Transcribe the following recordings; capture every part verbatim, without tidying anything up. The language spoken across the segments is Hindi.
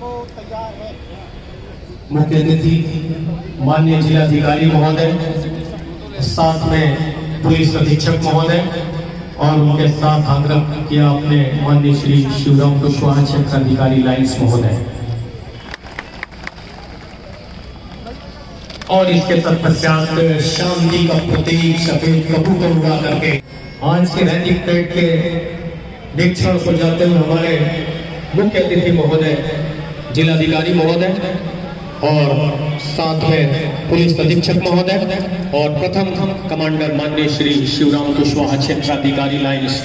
मुख्य अतिथि माननीय जिलाधिकारी महोदय, साथ में पुलिस अधीक्षक महोदय और उनके साथ आग्रह किया अपने माननीय श्री शिवराम कुशवाहा क्षेत्र अधिकारी लाइन्स महोदय। और इसके तत्पश्चात शांति का प्रतीक सफेद कबूतर उड़ा करके आज के रैनिक परेड के दीक्षण को जाते हुए हमारे मुख्य अतिथि महोदय, जिलाधिकारी महोदय और साथ में पुलिस अधीक्षक महोदय और प्रथम कमांडर माननीय श्री शिवराम कुशवाहा क्षेत्राधिकारी लाइन्स।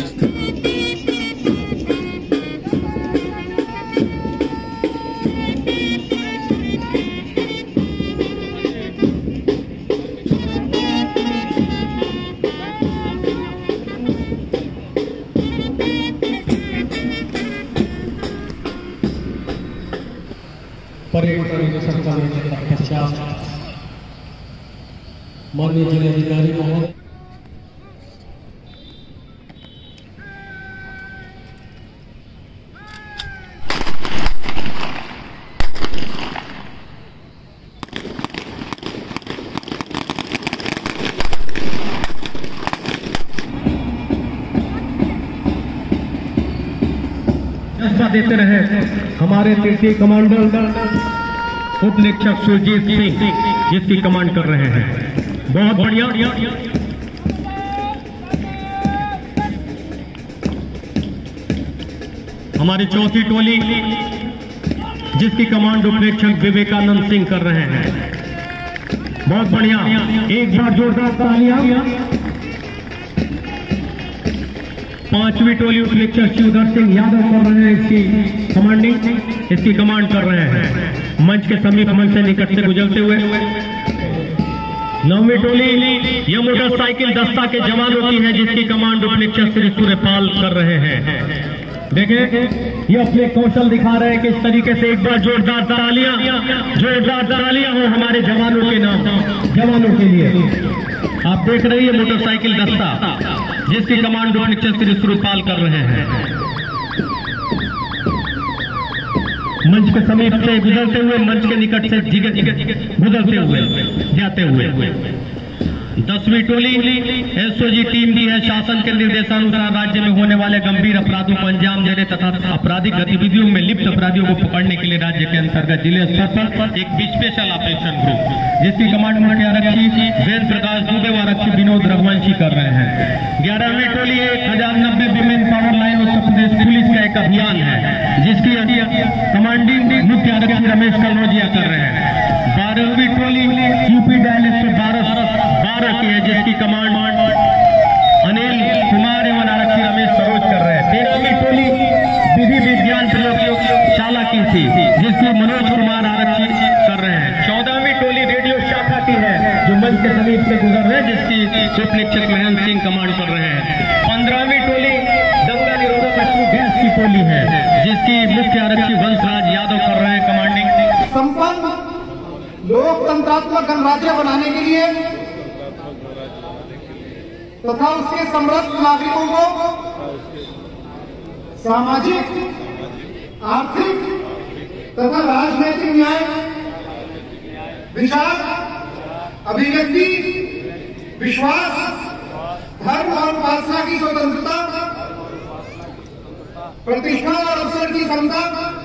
माननीय जिलाधिकारी महोदय, देते रहे हमारे तृतीय कमांडर उप निरीक्षक सुरजीत सिंह, जिसकी कमांड कर रहे हैं। बहुत बढ़िया। हमारी चौथी टोली, जिसकी कमांड उप निरीक्षक विवेकानंद सिंह कर रहे हैं। बहुत बढ़िया, एक बार जोरदार तालियां। पांचवी टोली उप निरीक्षक शिवधर सिंह यादव कर रहे हैं इसकी कमांडिंग, इसकी कमांड कर रहे हैं मंच के समीप मंच से निकट से गुजरते हुए। नौवीं टोली यह मोटरसाइकिल दस्ता के जवानों की है, जिसकी कमांड उप निरीक्षक श्री सूर्यपाल कर रहे हैं। देखें, ये अपने कौशल दिखा रहे हैं कि इस तरीके से एक बार जोरदार तालियां, जोरदार तालियां हो हमारे जवानों के नाम, जवानों के लिए। आप देख रहे हैं मोटरसाइकिल दस्ता, जिसकी कमांड उप निरीक्षक श्री सूर्यपाल कर रहे हैं। मंच के समीप से गुजरते हुए, मंच के निकट से गुजरते हुए, जाते हुए। दसवीं टोली एसओजी टीम की है। शासन के निर्देशानुसार राज्य में होने वाले गंभीर अपराधों को अंजाम देने तथा आपराधिक गतिविधियों में लिप्त अपराधियों को पकड़ने के लिए राज्य के अंतर्गत जिले स्तर पर एक स्पेशल ऑपरेशन ग्रुप, जिसकी कमांड मुख्य आरक्षी वेद प्रकाश दुबे व आरक्षी विनोद रघुवंशी कर रहे हैं। ग्यारहवीं टोली एक हजार नब्बे women power line Uttar Pradesh police का एक अभियान है, जिसकी कमांडिंग मुख्य आरक्षी रमेश कलौजिया कर रहे हैं। बारहवीं टोली यूपी डायल एक सौ बारह बारह की है, जिसकी कमांड अनिल कुमार एवं आरक्षी रमेश सरोज कर रहे हैं। तेरहवीं टोली विधि विज्ञान प्रयोगशाला की थी, जिसकी मनोज कुमार आरक्षी कर रहे हैं। चौदहवीं टोली रेडियो शाखा की है, जो मंच के समीप से गुजर रहे हैं, जिसकी उप निरीक्षक महेंद्र सिंह कमांड कर रहे हैं। पंद्रहवीं टोली दंगा निरोधक गैस की टोली है, जिसकी मुख्य आरक्षी वंशराज यादव कर रहे हैं कमांडिंग। संपन्न लोकतंत्रात्मक गणराज्य बनाने के लिए तथा उसके समृद्ध नागरिकों को सामाजिक, आर्थिक तथा राजनैतिक न्याय, विचार, अभिव्यक्ति, विश्वास, धर्म और उपासना की स्वतंत्रता, प्रतिष्ठा और अवसर की समता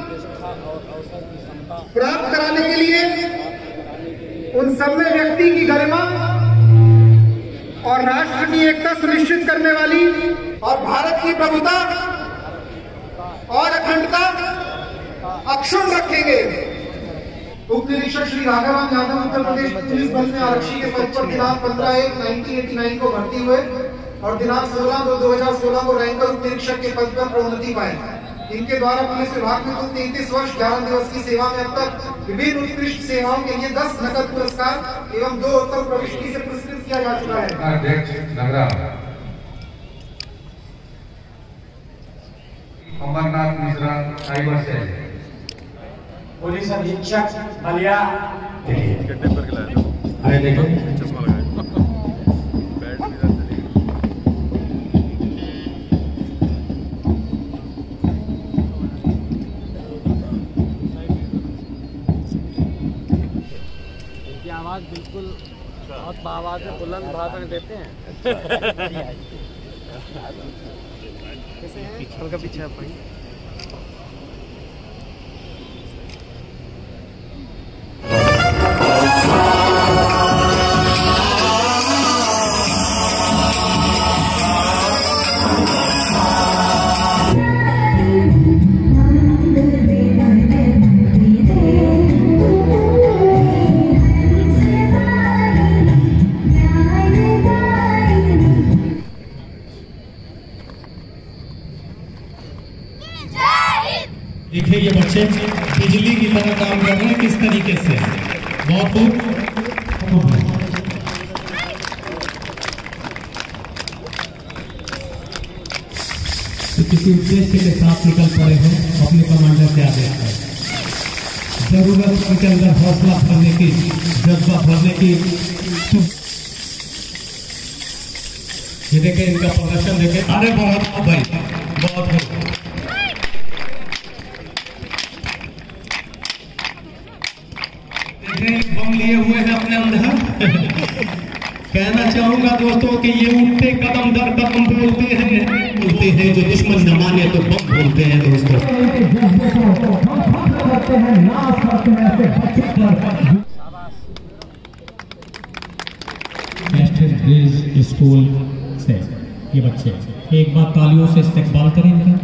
प्राप्त कराने के लिए उन सब में व्यक्ति की गरिमा और राष्ट्र की एकता सुनिश्चित करने वाली और भारत की प्रभुता और अखंडता अक्षुण्ण रखेंगे। उप निरीक्षक श्री राघवन यादव उत्तर प्रदेश पुलिस बल में आरक्षी के पद पर दिनांक पंद्रह एक उन्नीस सौ नवासी को भर्ती हुए और दिनांक सोलह दो दो हजार सोलह को रैंक उप निरीक्षक के पद पर प्रोन्नति पाई। इनके द्वारा पुलिस विभाग में कुल तैंतीस वर्ष ग्यारह दिवस की सेवा में अब तक विभिन्न उत्कृष्ट सेवाओं के लिए दस नकद पुरस्कार एवं दो उत्तम प्रविष्टि से पुरस्कृत किया जा चुका है। अध्यक्ष अमरनाथ मिश्रा साइबर से पुलिस अधीक्षक बलिया आए देखो। आवाज़ बिल्कुल बहुत आवाज़ में बुलंद भाषण देते हैं। कैसे हैं? हल्का पीछे आप भाई। देखिए ये बच्चे बिजली की तरह काम कर रहे हैं किस तरीके से, बहुत खूब। तो किसी उद्देश्य के साथ निकल पड़े हो अपने कमांडर के आदेश पर, जरूरत उनके अंदर हौसला भरने की, जज्बा भरने की। ये देखें इनका प्रदर्शन देखें। अरे बहुत भाई, बहुत खूब। बम लिए हुए हैं अपने अंदर। कहना चाहूंगा दोस्तों कि ये उठते कदम दर कदम बोलते हैं, बोलते हैं जो दुश्मन न माने तो बम बोलते हैं दोस्तों। स्कूल से ये बच्चे एक बार तालियों से इस्तेकबाल करें इनका।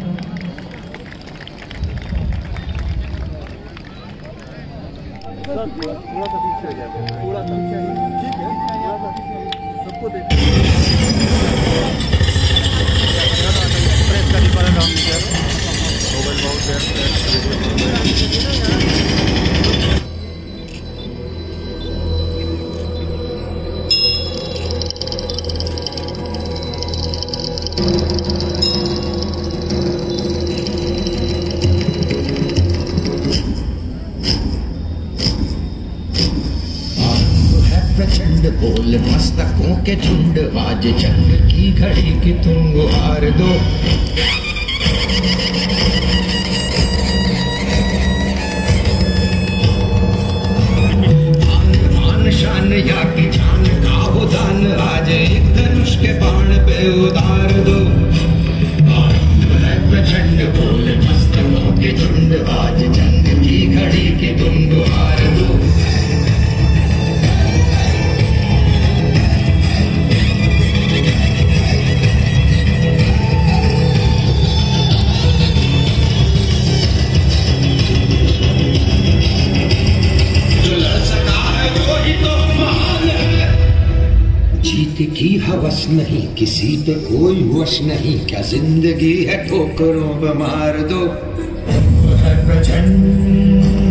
थोड़ा सा पीछे हो जाता है, थोड़ा सा ठीक है, सबको देखो। प्रेस का डिब्बा काम नहीं किया मोबाइल बहुत प्रचंड बोल मस्तकों के झुंड, आज चंद्र की घड़ी की तुम गुहार दो। आन शान या की जान का वो दान, आज एक धनुष के बाण पे उतार दो। प्रचंड बोल मस्तकों के झुंड, आज चंद्र की घड़ी की तुम गुहार दो। की हवस नहीं, किसी पे कोई वश नहीं, क्या जिंदगी है ठोकरों पे मार दो। प्रचंड